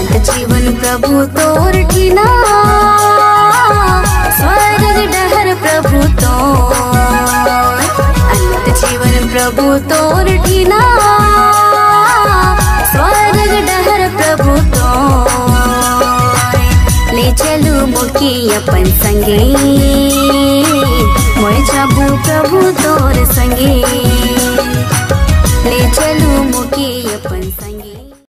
जीवन प्रभु तोर ठीना स्वर्ग डहर प्रभु तोर अनंत जीवन प्रभु तोर ठीना स्वर्ग डहर प्रभु तोर ले चलू मुकी अपन संगे मोर जाबू प्रभु तोर संगे।